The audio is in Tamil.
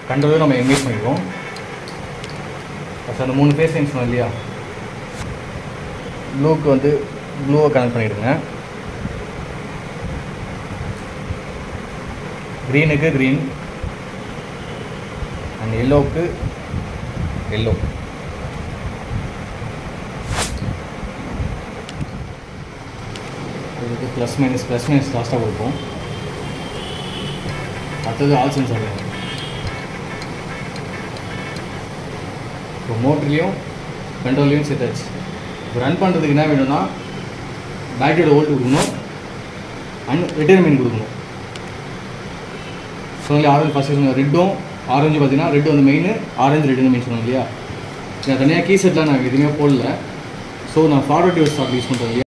கண்ட்ரோலும் நம்ம எங்கேஜ் பண்ணிடுவோம். ஃபஸ்ட் அந்த 3 ஃபேஸ் லைன்ஸ் சொன்னோம் இல்லையா, ப்ளூக்கு வந்து ப்ளூவை கனெக்ட் பண்ணிவிடுங்க, க்ரீனுக்கு க்ரீன் அண்ட் எல்லோவுக்கு எல்லோ. இதுக்கு ப்ளஸ் மைனஸ் லாஸ்ட்டாக கொடுப்போம். அடுத்தது ஆல் சென்சார். இப்போ மோட்டர்லேயும் கண்ட்ரோல்லையும் சேர்த்தாச்சு. இப்போ ரன் பண்ணுறதுக்கு என்ன வேணும்னா பேட்டரியோட வோல்ட் கொடுக்கணும் அண்ட் ரிட்டையர்மெண்ட் கொடுக்கணும். சொன்னாலே ஆரஞ்சு ஃபஸ்ட்டு சொன்ன ரெட்டும் ஆரஞ்சு பார்த்தீங்கன்னா ரெட் வந்து மெயின், ஆரஞ்சு ரெட்டுன்னு மெயின் சொன்னோம் இல்லையா. நான் தனியாக கீ செட்லாம் நான் எதுவுமே போடல. ஸோ நான் ஃபார்வர்ட் யூஸ் யூஸ் பண்ணுறேன் இல்லையா.